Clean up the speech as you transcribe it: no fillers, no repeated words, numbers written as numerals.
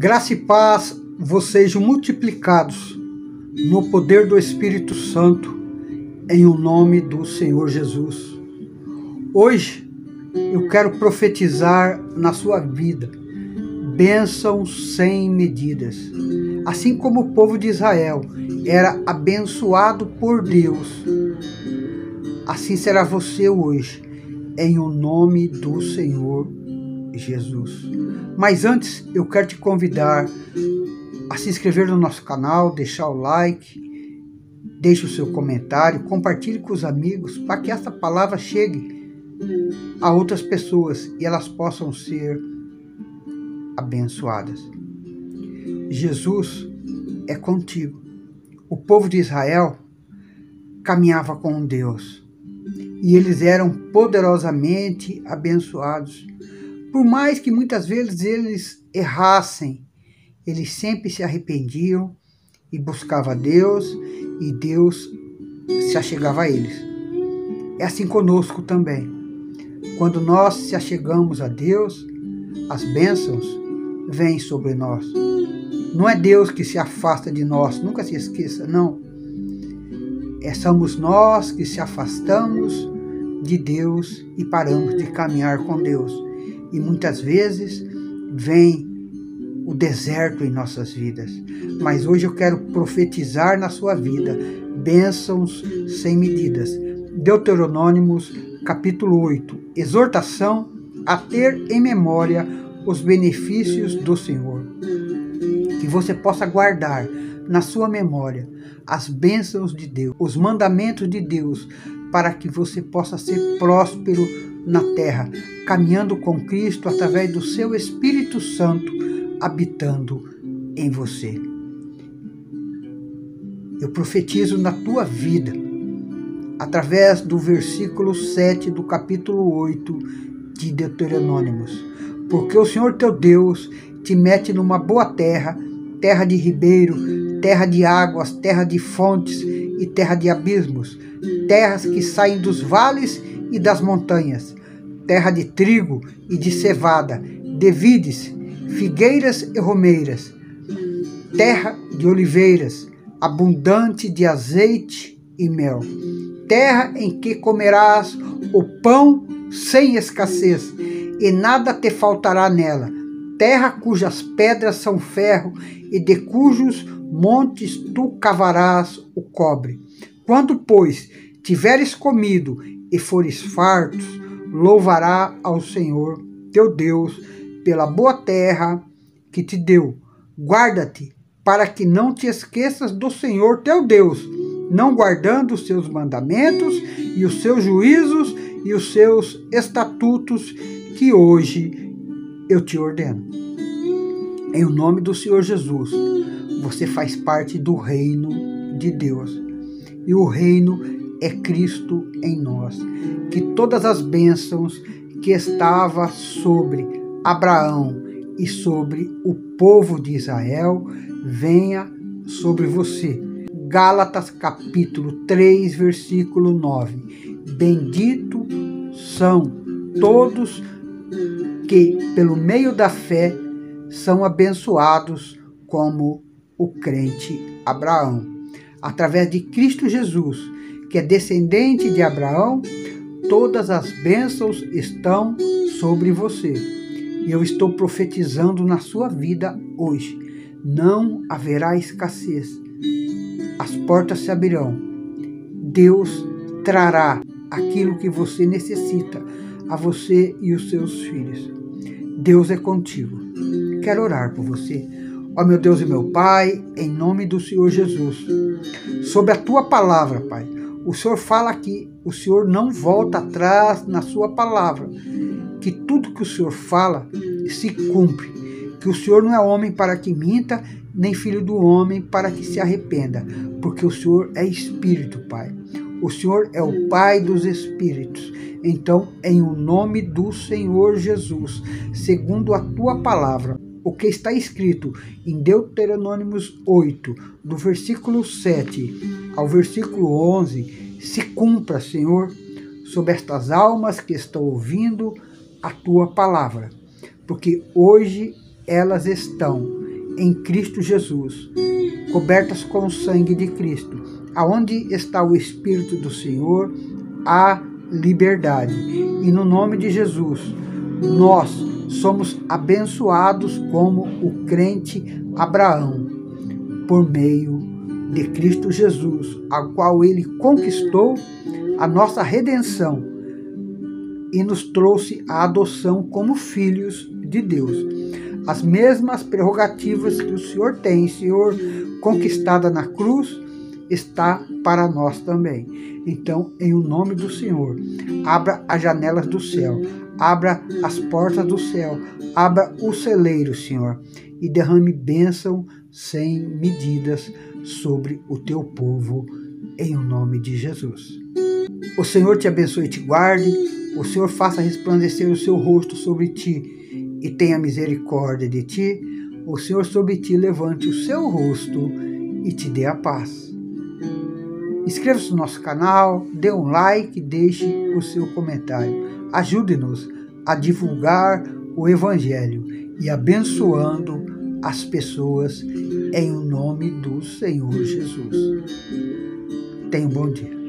Graça e paz vos sejam multiplicados no poder do Espírito Santo, em o nome do Senhor Jesus. Hoje eu quero profetizar na sua vida bênçãos sem medidas. Assim como o povo de Israel era abençoado por Deus, assim será você hoje, em o nome do Senhor Jesus. Mas antes eu quero te convidar a se inscrever no nosso canal, deixar o like, deixe o seu comentário, compartilhe com os amigos para que essa palavra chegue a outras pessoas e elas possam ser abençoadas. Jesus é contigo. O povo de Israel caminhava com Deus e eles eram poderosamente abençoados. Por mais que muitas vezes eles errassem, eles sempre se arrependiam e buscavam a Deus, e Deus se achegava a eles. É assim conosco também. Quando nós se achegamos a Deus, as bênçãos vêm sobre nós. Não é Deus que se afasta de nós, nunca se esqueça, não. Somos nós que se afastamos de Deus e paramos de caminhar com Deus. E muitas vezes vem o deserto em nossas vidas. Mas hoje eu quero profetizar na sua vida bênçãos sem medidas. Deuteronômios capítulo 8. Exortação a ter em memória os benefícios do Senhor. Que você possa guardar na sua memória as bênçãos de Deus, os mandamentos de Deus, para que você possa ser próspero na terra, caminhando com Cristo através do seu Espírito Santo, habitando em você. Eu profetizo na tua vida, através do versículo 7 do capítulo 8 de Deuteronômios. Porque o Senhor teu Deus te mete numa boa terra, terra de ribeiro, terra de águas, terra de fontes e terra de abismos, terras que saem dos vales e das montanhas, terra de trigo e de cevada, de vides, figueiras e romeiras, terra de oliveiras, abundante de azeite e mel, terra em que comerás o pão sem escassez, e nada te faltará nela, terra cujas pedras são ferro, e de cujos montes tu cavarás o cobre. Quando, pois, tiveres comido e fores fartos, louvará ao Senhor teu Deus pela boa terra que te deu. Guarda-te para que não te esqueças do Senhor teu Deus, não guardando os seus mandamentos e os seus juízos e os seus estatutos que hoje eu te ordeno. Em nome do Senhor Jesus, você faz parte do reino de Deus. E o reino é Cristo em nós. Que todas as bênçãos que estavam sobre Abraão e sobre o povo de Israel venha sobre você. Gálatas capítulo 3, versículo 9. Bendito são todos que pelo meio da fé são abençoados como o crente Abraão. Através de Cristo Jesus, que é descendente de Abraão, todas as bênçãos estão sobre você. E eu estou profetizando na sua vida hoje. Não haverá escassez. As portas se abrirão. Deus trará aquilo que você necessita a você e os seus filhos. Deus é contigo. Quero orar por você. Ó meu Deus e meu Pai, em nome do Senhor Jesus, sobre a tua palavra, Pai, o Senhor fala que o Senhor não volta atrás na sua palavra, que tudo que o Senhor fala se cumpre, que o Senhor não é homem para que minta, nem filho do homem para que se arrependa, porque o Senhor é Espírito, Pai. O Senhor é o Pai dos Espíritos. Então, em o nome do Senhor Jesus, segundo a tua palavra, o que está escrito em Deuteronômios 8, do versículo 7 ao versículo 11, se cumpra, Senhor, sobre estas almas que estão ouvindo a tua palavra, porque hoje elas estão em Cristo Jesus, cobertas com o sangue de Cristo. Aonde está o Espírito do Senhor, há liberdade. E no nome de Jesus, nós somos abençoados como o crente Abraão, por meio de Cristo Jesus, a qual ele conquistou a nossa redenção e nos trouxe a adoção como filhos de Deus. As mesmas prerrogativas que o Senhor tem, Senhor, conquistada na cruz, está para nós também. Então, em o nome do Senhor, abra as janelas do céu, abra as portas do céu, abra o celeiro, Senhor, e derrame bênção sem medidas sobre o teu povo, em o nome de Jesus. O Senhor te abençoe e te guarde, o Senhor faça resplandecer o seu rosto sobre ti e tenha misericórdia de ti, o Senhor sobre ti levante o seu rosto e te dê a paz. Inscreva-se no nosso canal, dê um like, deixe o seu comentário. Ajude-nos a divulgar o Evangelho e abençoando as pessoas em nome do Senhor Jesus. Tenha um bom dia.